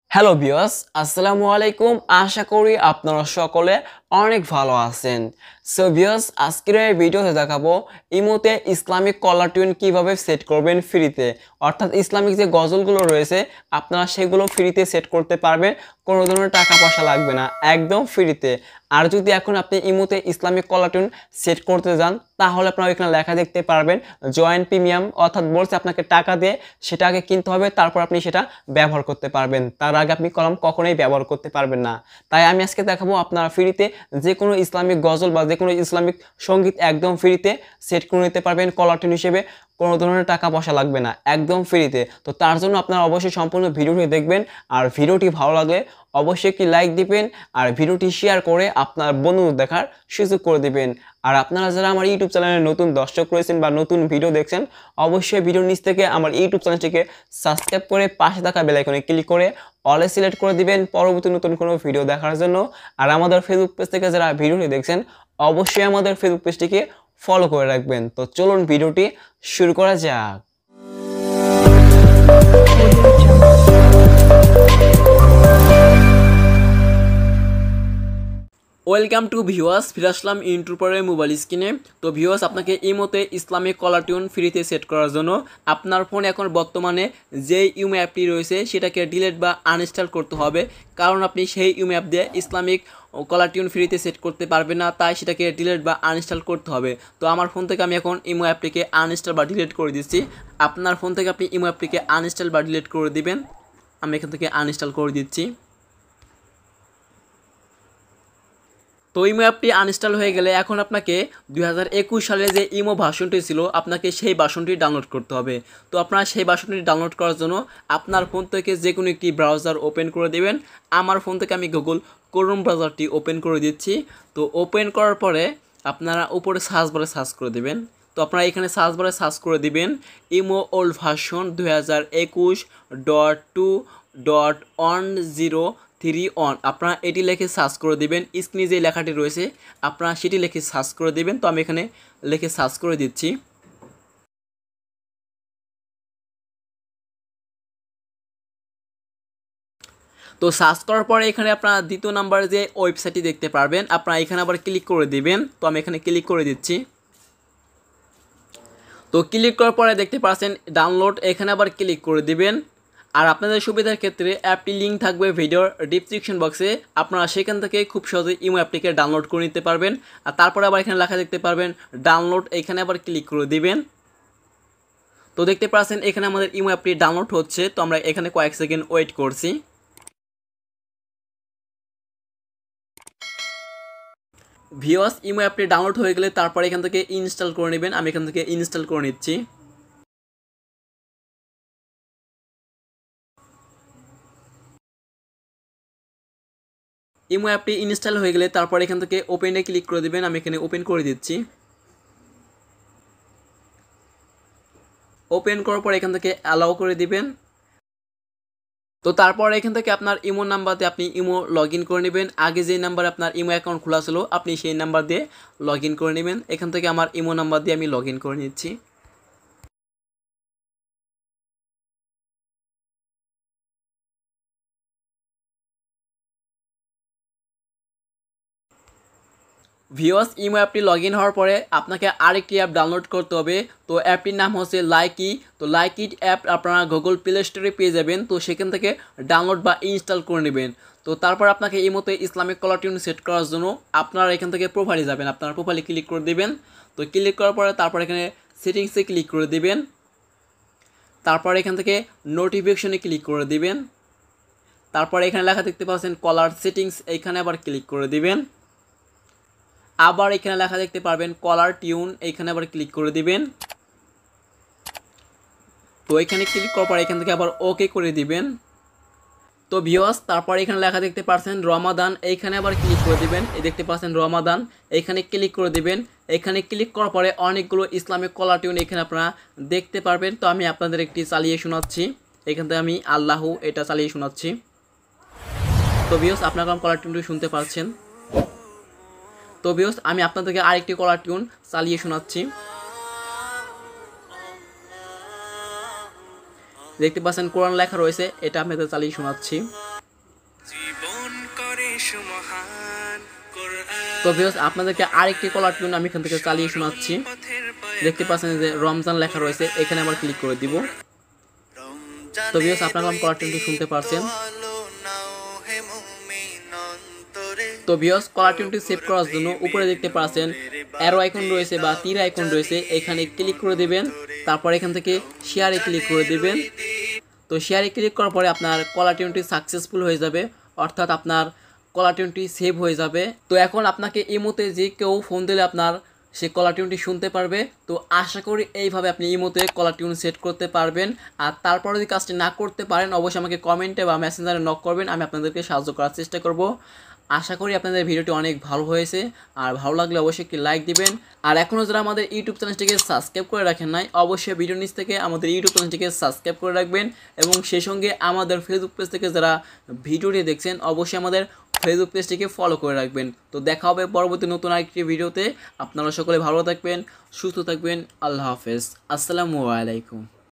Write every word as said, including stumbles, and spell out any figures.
Hello viewers, আসসালামু আলাইকুম। আশা করি আপনারা সকলে অনেক ভালো আছেন। সো ভিউয়ার্স, আজকের এই ভিডিওতে দেখাবো ইমোতে ইসলামিক কলার টিউন কিভাবে সেট করবেন ফ্রিতে। অর্থাৎ ইসলামিক যে গজলগুলো রয়েছে আপনারা সেগুলো ফ্রিতে সেট করতে পারবেন, কোনো ধরনের টাকা পয়সা লাগবে না, একদম ফ্রিতে। আর যদি এখন আপনি ইমোতে ইসলামিক কলার টিউন সেট করতে যান তাহলে আপনারা এখানে লেখা দেখতে পারবেন জয়েন প্রিমিয়াম, অর্থাৎ বলছে আপনাকে টাকা দিয়ে সেটা আগে কিনতে হবে, তারপর আপনি সেটা ব্যবহার করতে পারবেন। তার আগে আপনি কলম কখনোই ব্যবহার করতে পারবেন না। তাই আমি আজকে দেখাবো আপনারা ফ্রিতে যে কোনো ইসলামিক গজল বা যে কোনো ইসলামিক সঙ্গীত একদম ফ্রিতে সেট করে নিতে পারবেন কলার টিউন হিসেবে, কোনো ধরনের টাকা পয়সা লাগবে না, একদম ফ্রিতে। তো তার জন্য আপনারা অবশ্যই সম্পূর্ণ ভিডিওটি দেখবেন, আর ভিডিওটি ভালো লাগলে অবশ্যই একটি লাইক দিবেন আর ভিডিওটি শেয়ার করে আপনার বন্ধুদের দেখার সুযোগ করে দিবেন। আর আপনারা যারা আমার ইউটিউব চ্যানেলে নতুন দর্শক রয়েছেন বা নতুন ভিডিও দেখছেন, অবশ্যই ভিডিওর নিচ থেকে আমার ইউটিউব চ্যানেলটিকে সাবস্ক্রাইব করে পাশে থাকা বেল আইকনে ক্লিক করে অলে সিলেক্ট করে দিবেন পরবর্তী নতুন কোনো ভিডিও দেখার জন্য। আর আমাদের ফেসবুক পেজ থেকে যারা ভিডিওটি দেখছেন অবশ্যই আমাদের ফেসবুক পেজটিকে ফলো করে রাখবেন। তো চলুন ভিডিওটি শুরু করা যাক। ওয়েলকাম টু ভিউয়ার্স, ফিরে আসলাম ইউটিউবের মোবাইল স্ক্রিনে। তো ভিউয়ার্স, আপনাকে ইমোতে ইসলামিক কলার টিউন ফ্রিতে সেট করার জন্য আপনার ফোনে এখন বর্তমানে যে ইউমো অ্যাপটি রয়েছে সেটাকে ডিলিট বা আনইনস্টল করতে হবে, কারণ আপনি সেই ইউমো অ্যাপ দিয়ে ইসলামিক কলার টিউন ফ্রিতে সেট করতে পারবেন না, তাই সেটাকে ডিলিট বা আনইনস্টল করতে হবে। তো আমার ফোন থেকে আমি এখন ইমো অ্যাপটিকে আনইনস্টল বা ডিলিট করে দিচ্ছি। আপনার ফোন থেকে আপনি ইমো অ্যাপটিকে আনইনস্টল বা ডিলিট করে দিবেন। আমি এখান থেকে আনইনস্টল করে দিচ্ছি। তো ইমো অ্যাপটি আনইনস্টল হয়ে গেলে এখন আপনাকে দুই হাজার একুশ সালে যে ইমো ভার্সনটি ছিল আপনাকে সেই ভার্সনটি ডাউনলোড করতে হবে। তো আপনারা সেই ভার্সনটি ডাউনলোড করার জন্য আপনার ফোন থেকে যে কোনো একটি ব্রাউজার ওপেন করে দেবেন। আমার ফোন থেকে আমি গুগল ক্রোম ব্রাউজারটি ওপেন করে দিচ্ছি। তো ওপেন করার পরে আপনারা উপরে সার্চ বারে সার্চ করে দেবেন। তো আপনারা এখানে সার্চ বারে সার্চ করে দিবেন ইমো ওল্ড ভার্সন দুই হাজার একুশ dot two dot one zero three on, আপনারা এটি লিখে সার্চ করে দিবেন। স্ক্রিনে যে লেখাটি রয়েছে আপনারা সেটি লিখে সার্চ করে দিবেন। তো আমি এখানে লিখে সার্চ করে দিচ্ছি। তো সার্চ করার পরে এখানে আপনারা দ্বিতীয় নাম্বারে যে ওয়েবসাইটটি দেখতে পারবেন আপনারা এখানে আবার ক্লিক করে দিবেন। তো আমি এখানে ক্লিক করে দিচ্ছি। তো ক্লিক করার পরে দেখতে পাচ্ছেন ডাউনলোড, এখানে আবার ক্লিক করে দিবেন। আর আপনাদের সুবিধার ক্ষেত্রে অ্যাপটি লিঙ্ক থাকবে ভিডিওর ডিসক্রিপশন বক্সে, আপনারা সেখান থেকে খুব সহজে ইমো অ্যাপটিকে ডাউনলোড করে নিতে পারবেন। আর তারপরে আবার এখানে লেখা দেখতে পারবেন ডাউনলোড, এখানে আবার ক্লিক করে দিবেন। তো দেখতে পাচ্ছেন এখানে আমাদের ইমো অ্যাপটি ডাউনলোড হচ্ছে। তো আমরা এখানে কয়েক সেকেন্ড ওয়েট করছি। ভিউয়ার্স, ইমো অ্যাপটি ডাউনলোড হয়ে গেলে তারপরে এখান থেকে ইনস্টল করে নেবেন। আমি এখান থেকে ইনস্টল করে নিচ্ছি। ইমো অ্যাপটি ইনস্টল হয়ে গেলে তারপর এখান থেকে ওপেনে ক্লিক করে দেবেন। আমি এখানে ওপেন করে দিচ্ছি। ওপেন করার পর এখান থেকে অ্যালাউ করে দিবেন। তো তারপর এখান থেকে আপনার ইমো নাম্বার দিয়ে আপনি ইমো লগ ইন করে নেবেন। আগে যে নাম্বার আপনার ইমো অ্যাকাউন্ট খোলা ছিল আপনি সেই নাম্বার দিয়ে লগ ইন করে নেবেন। এখান থেকে আমার ইমো নাম্বার দিয়ে আমি লগ ইন করে নিচ্ছি। ভিউয়ার্স, ইমো অ্যাপটি লগ ইন হওয়ার পরে আপনাকে আরেকটি অ্যাপ ডাউনলোড করতে হবে। তো অ্যাপটির নাম হচ্ছে লাইকি। তো লাইকি অ্যাপ আপনারা গুগল প্লে স্টোরে পেয়ে যাবেন। তো সেখান থেকে ডাউনলোড বা ইনস্টল করে নেবেন। তো তারপর আপনাকে ইমোতে ইসলামিক কলার টিউন সেট করার জন্য আপনারা এখান থেকে প্রোফাইলে যাবেন। আপনারা প্রোফাইলে ক্লিক করে দেবেন। তো ক্লিক করার পরে তারপর এখানে সেটিংসে ক্লিক করে দেবেন। তারপর এখান থেকে নোটিফিকেশনে ক্লিক করে দিবেন। তারপর এখানে লেখা দেখতে পাচ্ছেন কলার সেটিংস, এইখানে আবার ক্লিক করে দিবেন। আবার এখানে লেখা দেখতে পারবেন কলার টিউন, এইখানে আবার ক্লিক করে দিবেন। তো এখানে ক্লিক করার পর এখান থেকে আবার ওকে করে দিবেন। তো ভিউয়ার্স, তারপর এখানে লেখা দেখতে পাচ্ছেন রমাদান, এইখানে আবার ক্লিক করে দিবেন। এই দেখতে পাচ্ছেন রমাদান, এইখানে ক্লিক করে দিবেন। এখানে ক্লিক করার পরে অনেকগুলো ইসলামিক কলার টিউন এখানে আপনারা দেখতে পারবেন। তো আমি আপনাদের একটি চালিয়ে শোনাচ্ছি। এখান থেকে আমি আল্লাহ এটা চালিয়ে শোনাচ্ছি। তো ভিউয়ার্স, আপনারা কলার টিউনটি শুনতে পাচ্ছেন। তো ভিউয়ার্স, আমি আপনাদেরকে আরেকটি কলার টিউন চালিয়ে শোনাচ্ছি। দেখতে পাচ্ছেন কোরআন লেখা রয়েছে, এটা আপনাদের চালিয়ে শোনাচ্ছি। তো ভিউয়ার্স আপনাদেরকে আরেকটি কলার টিউন আমি এখান থেকে চালিয়ে শোনাচ্ছি। দেখতে পাচ্ছেন যে রমজান লেখা রয়েছে, এখানে আবার ক্লিক করে দিব। তো ভিউয়ার্স আপনারা কলার টিউনটি শুনতে পারছেন। তো ভিউয়ার্স কলার টিউনটি সেভ করার জন্য উপরে দেখতে পাচ্ছেন অ্যারো আইকন রয়েছে বা তীর আইকন রয়েছে, এখানে ক্লিক করে দিবেন। তারপর এখান থেকে শেয়ারে ক্লিক করে দিবেন। তো শেয়ারে ক্লিক করার পরে আপনার কলার টিউনটি সাকসেসফুল হয়ে যাবে, অর্থাৎ আপনার কলার টিউনটি সেভ হয়ে যাবে। তো এখন আপনাকে ইমোতে যে কেউ ফোন দিলে আপনার সে কলার টিউনটি শুনতে পারবে। তো আশা করি এইভাবে আপনি ইমোতে কলার টিউন সেট করতে পারবেন। আর তারপরে যদি কাজটি না করতে পারেন অবশ্যই আমাকে কমেন্টে বা মেসেঞ্জারে নক করবেন, আমি আপনাদেরকে সাহায্য করার চেষ্টা করব। আশা করি আপনাদের ভিডিওটি অনেক ভালো হয়েছে, আর ভালো লাগলে অবশ্যই একটি লাইক দিবেন। আর এখনও যারা আমাদের ইউটিউব চ্যানেলটিকে সাবস্ক্রাইব করে রাখেন নাই অবশ্যই ভিডিও নিচ থেকে আমাদের ইউটিউব চ্যানেলটিকে সাবস্ক্রাইব করে রাখবেন, এবং সেই সঙ্গে আমাদের ফেসবুক পেজ থেকে যারা ভিডিওটি দেখছেন অবশ্যই আমাদের ফেসবুক পেজটিকে ফলো করে রাখবেন। তো দেখা হবে পরবর্তী নতুন আরেকটি ভিডিওতে। আপনারা সকলে ভালো থাকবেন, সুস্থ থাকবেন। আল্লাহ হাফেজ, আসসালামু আলাইকুম।